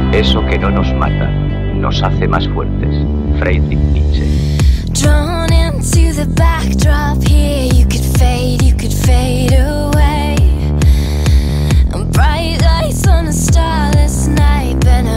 Eso que no nos mata, nos hace más fuertes. Friedrich Nietzsche. Drawn into the backdrop here, you could fade away. And bright lights on a starless night, been